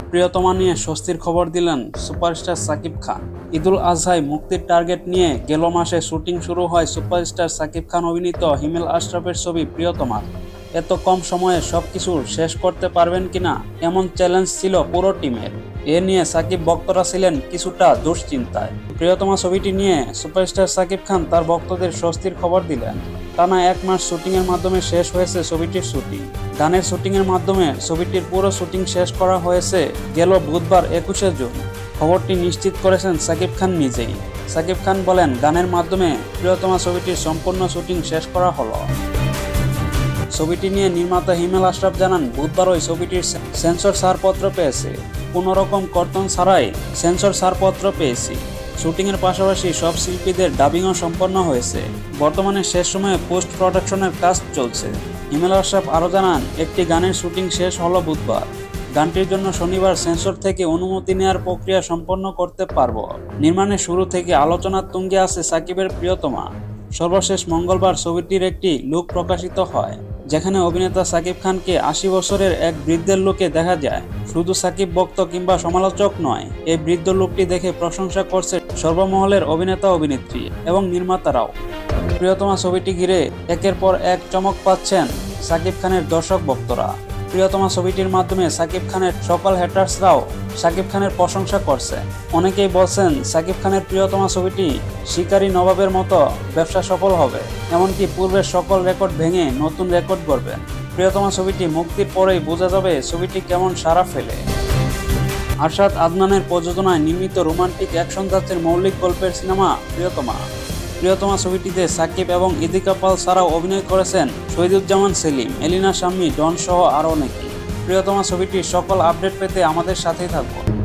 প্রিয়তমা নিয়ে স্বস্তির খবর দিলেন সুপারস্টার শাকিব খান। ঈদুল আজহায় মুক্তির টার্গেট নিয়ে গেল মাসে শুটিং শুরু হয় সুপারস্টার শাকিব খান অভিনীত হিমেল আশরাফের ছবি প্রিয়তমার। এত কম সময়ে সবকিছু শেষ করতে পারবেন কিনা এমন চ্যালেঞ্জ ছিল পুরো টিমের। এ নিয়ে শাকিব ভক্তরা ছিলেন কিছুটা দুশ্চিন্তায়। প্রিয়তমা ছবিটি নিয়ে সুপারস্টার শাকিব খান তার ভক্তদের স্বস্তির খবর দিলেন। টানা 1 মাস শুটিংয়ের মাধ্যমে শেষ হয়েছে ছবিটির শুটিং। গানের শুটিংয়ের মাধ্যমে ছবিটির পুরো শুটিং শেষ করা হয়েছে গেল বুধবার 21শে জুন। খবরটি নিশ্চিত করেছেন শাকিব খান নিজেই। শাকিব খান বলেন, গানের মাধ্যমে প্রিয়তমা ছবিটির সম্পূর্ণ শুটিং শেষ করা হলো। ছবিটি নিয়ে নির্মাতা হিমেল আশরাফ জানান, বুধবার ওই ছবিটির সেন্সর ছাড়পত্র পেয়েছে। কোনো রকম কর্তন ছাড়াই সেন্সর ছাড়পত্র পেয়েছি। শুটিংয়ের পাশাপাশি সব শিল্পীদের ডাবিংও সম্পন্ন হয়েছে। বর্তমানে শেষ সময়ে পোস্ট প্রোডাকশনের কাজ চলছে। হিমেল আশরাফ আরও জানান, একটি গানের শুটিং শেষ হলো বুধবার। গানটির জন্য শনিবার সেন্সর থেকে অনুমতি নেওয়ার প্রক্রিয়া সম্পন্ন করতে পারব। নির্মাণের শুরু থেকে আলোচনার তুঙ্গে আছে সাকিবের প্রিয়তমা। সর্বশেষ মঙ্গলবার ছবিটির একটি লুক প্রকাশিত হয়, যেখানে অভিনেতা শাকিব খানকে 80 বছরের এক বৃদ্ধের লুকে দেখা যায়। শুধু সাকিব ভক্ত কিংবা সমালোচক নয়, এই বৃদ্ধ লুকটি দেখে প্রশংসা করছে সর্বমহলের অভিনেতা অভিনেত্রী এবং নির্মাতারাও। প্রিয়তমা ছবিটি ঘিরে একের পর এক চমক পাচ্ছেন শাকিব খানের দর্শক ভক্তরা। প্রিয়তমা ছবিটির মাধ্যমে শাকিব খানের সকল হ্যাটার্সরাও শাকিব খানের প্রশংসা করছে। অনেকেই বলছেন শাকিব খানের প্রিয়তমা ছবিটি শিকারী নবাবের মতো ব্যবসা সফল হবে, এমনকি পূর্বের সকল রেকর্ড ভেঙে নতুন রেকর্ড গড়বেন। প্রিয়তমা ছবিটি মুক্তির পরেই বোঝা যাবে ছবিটি কেমন সাড়া ফেলে। আরশাদ আদনানের প্রযোজনায় নির্মিত রোমান্টিক অ্যাকশন ধাঁচের মৌলিক গল্পের সিনেমা প্রিয়তমা। প্রিয়তমা ছবিটিতে শাকিব এবং ইদিকা পাল ছাড়াও অভিনয় করেছেন শহীদুজ্জামান সেলিম, এলিনা শাম্মী, ডন সহ আরও অনেকে। প্রিয়তমা ছবিটির সকল আপডেট পেতে আমাদের সাথেই থাকুন।